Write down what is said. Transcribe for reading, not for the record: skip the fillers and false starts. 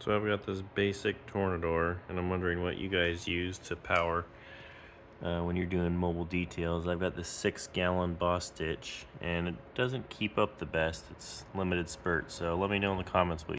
So I've got this basic Tornador, and I'm wondering what you guys use to power when you're doing mobile details. I've got this 6-gallon Bostitch, and it doesn't keep up the best. It's limited spurt, so let me know in the comments what